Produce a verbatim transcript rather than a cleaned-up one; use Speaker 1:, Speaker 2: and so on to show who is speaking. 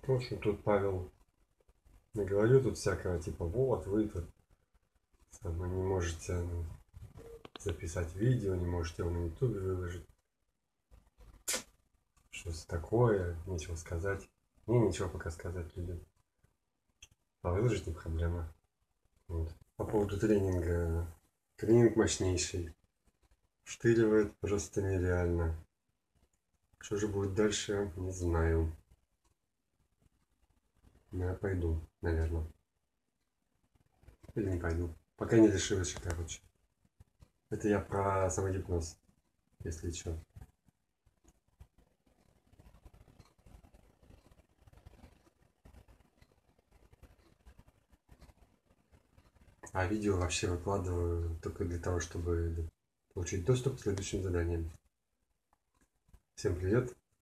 Speaker 1: В общем, тут Павел наговорил тут всякого, типа, вот, вы тут самое, не можете ну, записать видео, не можете его на ютубе выложить. Что-то такое, нечего сказать. Мне ничего пока сказать людям. А выложить не проблема. Вот. По поводу тренинга. Тренинг мощнейший. Штыривает просто нереально. Что же будет дальше, не знаю. Но я пойду, наверное. Или не пойду. Пока не решил еще, короче. Это я про самогипноз, если что. А видео вообще выкладываю только для того, чтобы получить доступ к следующим заданиям. Всем привет!